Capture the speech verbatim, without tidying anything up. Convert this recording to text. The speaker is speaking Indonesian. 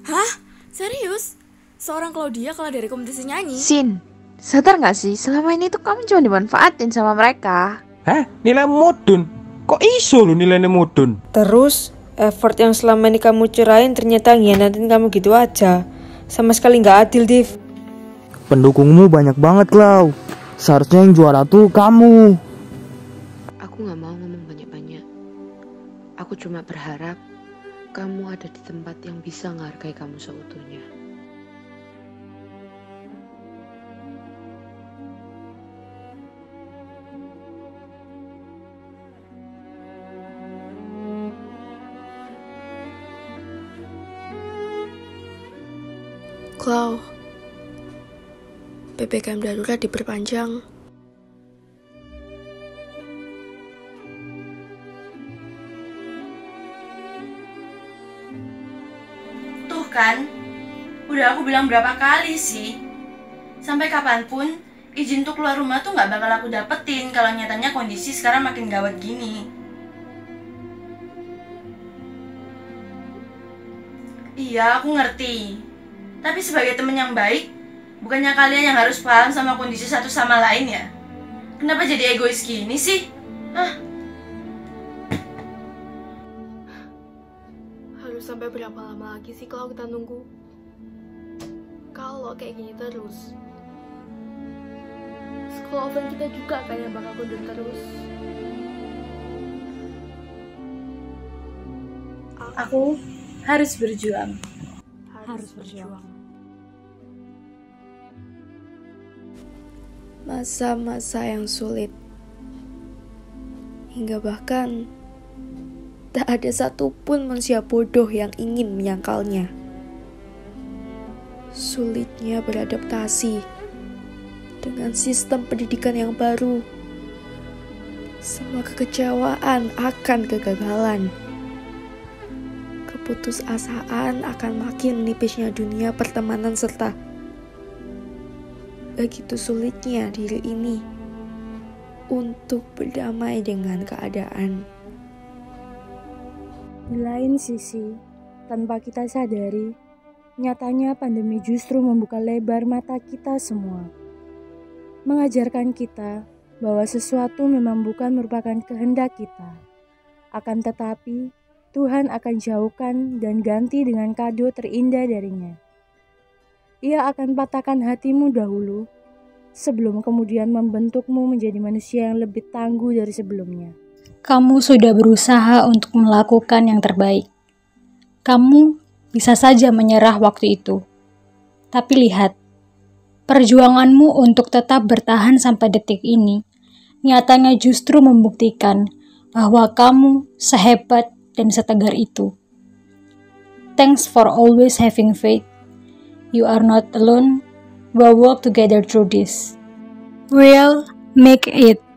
Hah? Serius? Seorang Claudia kalah dari kompetisi nyanyi? Sin, sadar gak sih selama ini tuh kamu cuma dimanfaatin sama mereka. Hah? Nilai mudun? Kok iso lu nilainya mudun? Terus, effort yang selama ini kamu cerain ternyata ngianatin kamu gitu aja. Sama sekali gak adil, Div. Pendukungmu banyak banget, Clau. Seharusnya yang juara tuh kamu. Aku gak mau ngomong banyak-banyak. Aku cuma berharap kamu ada di tempat yang bisa menghargai kamu seutuhnya. Clau, P P K M darurat diperpanjang. Tuh kan, udah aku bilang berapa kali sih. Sampai kapanpun, izin untuk keluar rumah tuh gak bakal aku dapetin kalau nyatanya kondisi sekarang makin gawat gini. Iya, aku ngerti. Tapi sebagai temen yang baik, bukannya kalian yang harus paham sama kondisi satu sama lain ya? Kenapa jadi egois gini sih? Hah? Harus sampai berapa lama lagi sih kalau kita nunggu? Kalau kayak gini terus, sekolah offline kita juga kayak bakal mundur terus. Aku harus berjuang. Harus berjuang. Masa-masa yang sulit, hingga bahkan tak ada satupun manusia bodoh yang ingin menyangkalnya. Sulitnya beradaptasi dengan sistem pendidikan yang baru, semua kekecewaan akan kegagalan, keputusasaan akan makin menipisnya dunia pertemanan, serta begitu sulitnya diri ini untuk berdamai dengan keadaan. Di lain sisi, tanpa kita sadari, nyatanya pandemi justru membuka lebar mata kita semua. Mengajarkan kita bahwa sesuatu memang bukan merupakan kehendak kita. Akan tetapi, Tuhan akan jauhkan dan ganti dengan kado terindah darinya. Ia akan patahkan hatimu dahulu, sebelum kemudian membentukmu menjadi manusia yang lebih tangguh dari sebelumnya. Kamu sudah berusaha untuk melakukan yang terbaik. Kamu bisa saja menyerah waktu itu. Tapi lihat, perjuanganmu untuk tetap bertahan sampai detik ini, nyatanya justru membuktikan bahwa kamu sehebat dan setegar itu. Thanks for always having faith. You are not alone. We'll work together through this. We'll make it.